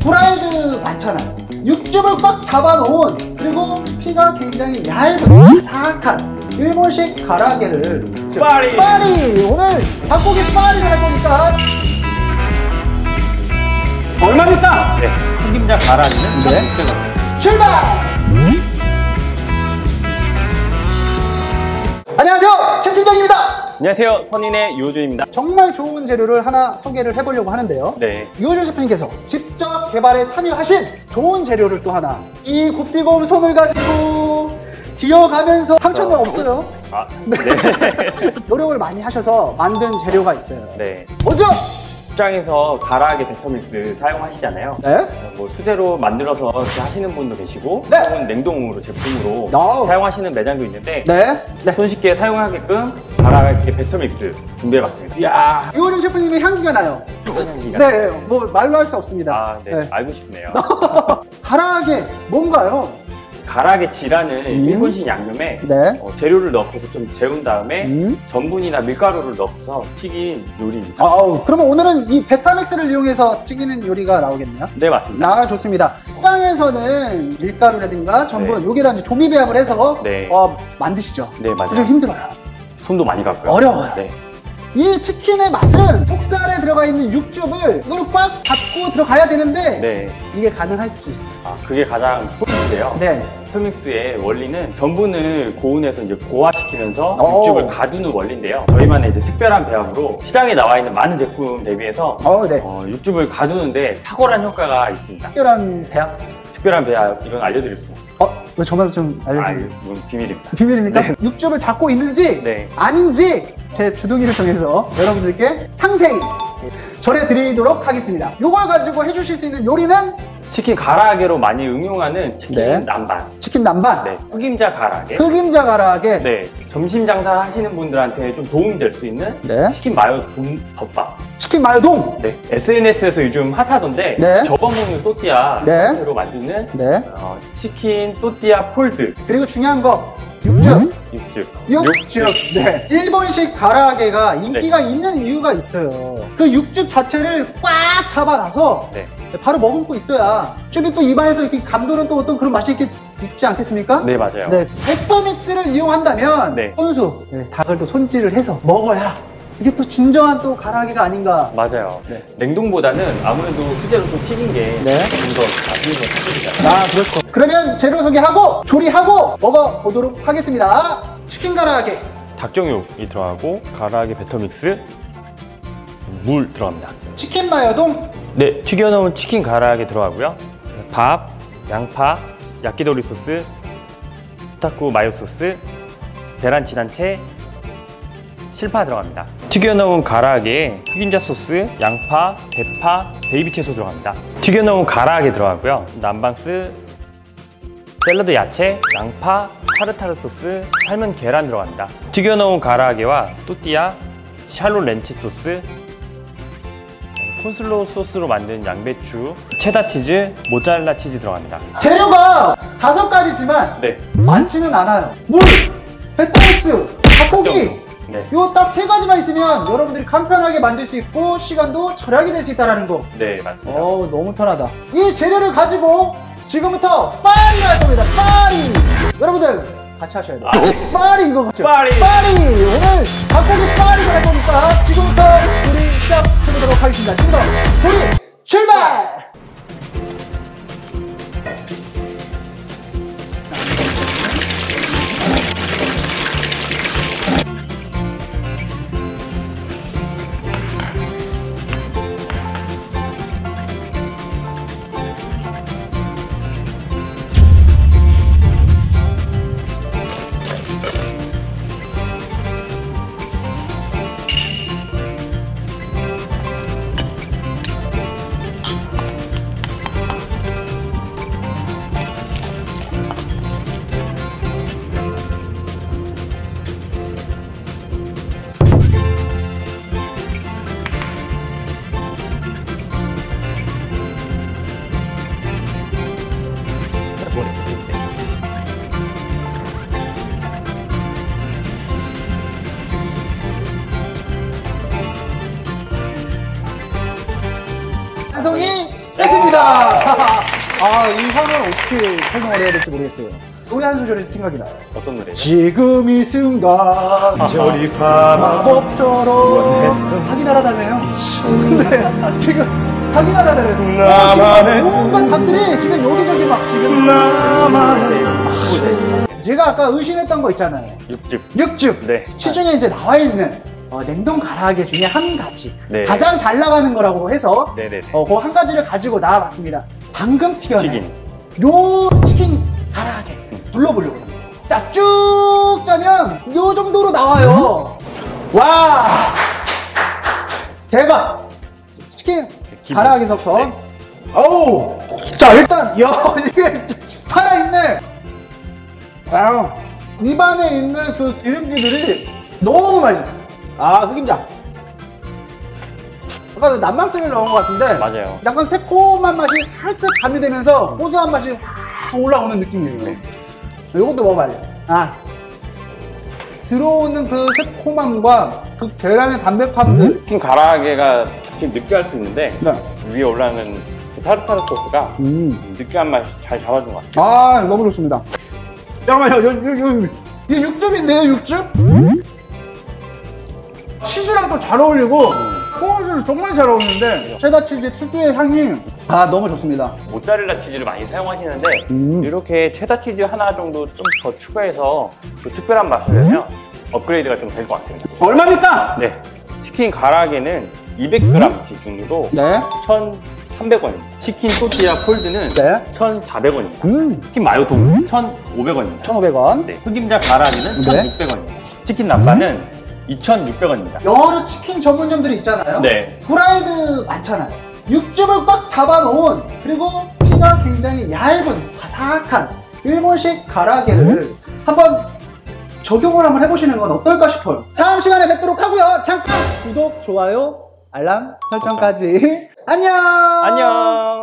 후라이드 많잖아요. 육즙을 꽉 잡아놓은, 그리고 피가 굉장히 얇은 사악한 일본식 가라아게를 파리! 오늘 닭고기 파리를 할 거니까 얼마입니까? 네, 흑임자 가라아게는 네. 1,600원. 출발! 안녕하세요, 최 팀장입니다. 안녕하세요, 선인의 유호준입니다. 정말 좋은 재료를 하나 소개를 해보려고 하는데요. 네. 유호준 셰프님께서 직접 개발에 참여하신 좋은 재료를 또 하나, 이 곱디곰 손을 가지고 디어가면서 상처는 없어요. 아, 네. 노력을 많이 하셔서 만든 재료가 있어요. 네. 뭐죠? 직장에서 가라아게 베터믹스 사용하시잖아요. 네. 뭐 수제로 만들어서 이렇게 하시는 분도 계시고, 네. 혹은 냉동으로 제품으로 아우. 사용하시는 매장도 있는데, 네. 네. 손쉽게 사용하게끔 가라아게 베터믹스 준비해봤습니다. 이야, 유호준 셰프님의 향기가 나요. 어떤 향기가? 네, 뭐 말로 할 수 없습니다. 아, 네. 네. 알고 싶네요. 가라아게 뭔가요? 가라아게치라는 일본식 양념에 네. 재료를 넣고서 좀 재운 다음에 음. 전분이나 밀가루를 넣고서 튀긴 요리입니다. 아우, 그러면 오늘은 이 베타맥스를 이용해서 튀기는 요리가 나오겠네요? 네, 맞습니다. 아, 좋습니다. 직장에서는 밀가루라든가 전분, 네. 여기다 이제 조미 배합을 해서 네. 만드시죠? 네, 맞아요. 좀 힘들어요. 손도 많이 가고요. 어려워요. 네. 이 치킨의 맛은 속살에 들어가 있는 육즙을 이걸 꽉 잡고 들어가야 되는데 네. 이게 가능할지. 아, 그게 가장 포인트인데요. 네. 베터믹스의 원리는 전분을 고온에서 이제 고화시키면서 오. 육즙을 가두는 원리인데요. 저희만의 이제 특별한 배합으로 시장에 나와 있는 많은 제품 대비해서 네. 육즙을 가두는데 탁월한 효과가 있습니다. 특별한 배합. 특별한 배합, 이건 알려드릴 수 없어요. 왜 저만 좀 아, 알려주세요. 이건 비밀입니다. 비밀입니까? 네. 육즙을 잡고 있는지 네. 아닌지 제 주둥이를 통해서 여러분들께 상세히 전해드리도록 하겠습니다. 이걸 가지고 해주실 수 있는 요리는 치킨 가라아게로 많이 응용하는 치킨 네. 남반. 치킨 남반, 네. 흑임자 가라아게. 흑임자 가라아게, 네. 점심 장사 하시는 분들한테 좀 도움이 될 수 있는 네. 치킨 마요 덮밥. 치킨 마요동. 네. SNS에서 요즘 핫하던데 네. 접어먹는 또띠아 네. 형태로 만드는 네. 치킨 또띠아 폴드 그리고 중요한 거 육즙. 육즙. 육즙. 네. 일본식 가라아게가 인기가 있는 이유가 있어요. 그 육즙 자체를 꽉 잡아놔서 네. 바로 머금고 있어야 즙이 또 입안에서 이렇게 감도는 또 어떤 그런 맛이 이렇게 있지 않겠습니까? 네, 맞아요. 네. 베터믹스를 이용한다면 네. 손수, 닭을 또 손질을 해서 먹어야 이게 또 진정한 또 가라아게가 아닌가. 맞아요. 네. 냉동보다는 아무래도 수제로 좀 튀긴 게 네. 좀 더 맛있는 건 사실이잖아요. 아, 그렇죠. 그러면 재료 소개하고 조리하고 먹어보도록 하겠습니다. 치킨 가라아게. 닭정육이 들어가고 가라아게 베터믹스, 물 들어갑니다. 치킨 마요동. 네, 튀겨놓은 치킨 가라아게 들어가고요. 밥, 양파, 야끼도리 소스, 타쿠 마요 소스, 계란 진한채, 실파 들어갑니다. 튀겨놓은 가라아게에 흑임자 소스, 양파, 대파, 베이비 채소 들어갑니다. 튀겨놓은 가라아게 들어가고요. 남반스, 샐러드 야채, 양파, 타르타르 소스, 삶은 계란 들어갑니다. 튀겨놓은 가라아게와 또띠아, 샬롯 렌치 소스, 콘슬로우 소스로 만든 양배추, 체다 치즈, 모짜렐라 치즈 들어갑니다. 재료가 5가지지만 네. 많지는 않아요. 물, 베터믹스, 닭고기. 네. 요 딱 3가지만 있으면 여러분들이 간편하게 만들 수 있고 시간도 절약이 될 수 있다는 거. 네, 맞습니다. 너무 편하다. 이 재료를 가지고 지금부터 파리를 할 겁니다. 파리. 여러분들 같이 하셔야 돼요. 파리 이거 같죠? 파리. 오늘 닭고기 파리를 할 거니까 지금부터 우리 시작해보도록 하겠습니다. 지금부터 우리 출발! 이 향을 어떻게 설명을 해야 될지 모르겠어요. 노래 한 소절이 생각이 나요. 어떤 노래죠? 지금 이 순간 마법처럼 닭이 날아다녀요. 근데 지금 닭이 날아다녀요. 온갖 닭들이 지금 여기저기 막 지금 제가 아까 의심했던 거 있잖아요. 육즙. 네. 시중에 이제 나와 있는 냉동 가라아게 중에 한 가지, 네. 가장 잘 나가는 거라고 해서 네네네. 그 한 가지를 가지고 나와봤습니다. 방금 튀겨낸 튀긴. 요 치킨 가라아게 눌러보려고 합니다. 자, 쭉 짜면 요 정도로 나와요. 와, 대박. 치킨 기본. 가라아게부터. 네. 어우, 자, 일단 야, 이게 살아있네. 와, 입안에 있는 그 기름기들이 너무 맛있어. 흑임자. 아까 난방스를 넣은 것 같은데 맞아요. 약간 새콤한 맛이 살짝 가미되면서 고소한 맛이 확 올라오는 느낌이에요. 이것도 먹어봐야 돼. 들어오는 그 새콤함과 그 계란의 담백함들. 치킨 가라아게가 지금 느끼할 수 있는데 네. 위에 올라오는 그 타르타르 소스가 느끼한 맛이 잘 잡아준 것 같아요. 너무 좋습니다. 잠깐만요. 이게 육즙인데요, 육즙? 치즈랑 또 잘 어울리고 소스를 정말 잘 어울리는데 체다 치즈 특유의 향이 너무 좋습니다. 모짜렐라 치즈를 많이 사용하시는데 이렇게 체다 치즈 하나 정도 좀 더 추가해서 그 특별한 맛을 내면 업그레이드가 좀 될 것 같습니다. 얼마입니까? 네, 치킨 가라아게는 200g 기준으로 네. 1,300원입니다. 치킨 토티아 폴드는 네. 1,400원입니다. 치킨 마요동 1,500원입니다. 1,500원. 네, 흑임자 가라아게는 네. 1,600원입니다. 치킨 남바는 2,600원입니다. 여러 치킨 전문점들이 있잖아요. 네. 후라이드 많잖아요. 육즙을 꽉 잡아놓은, 그리고 피가 굉장히 얇은 바삭한 일본식 가라아게를 한번 적용을 한번 해보시는 건 어떨까 싶어요. 다음 시간에 뵙도록 하고요. 잠깐 구독, 좋아요, 알람 설정까지. 안녕. 안녕.